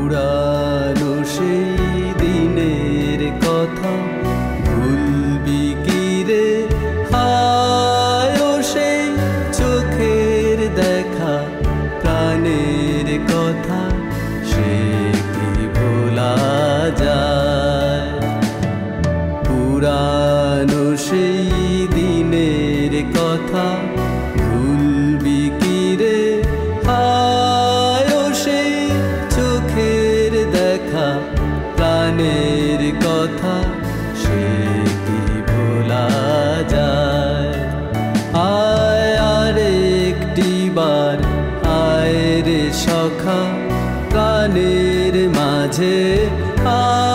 পুরানো সেই দিনের কথা ভুলবি কি রে? হায় ও সেই চোখের দেখা, প্রাণের কথা, সে কি ভোলা যায়? পুরানো সেই দিনের কথা ভুলবি কি রে? হায় ও সেই চোখের দেখা, প্রাণের কথা, সে কি ভোলা যায়? আয় আর একটি বার আয় রে সখা, প্রাণের মাঝে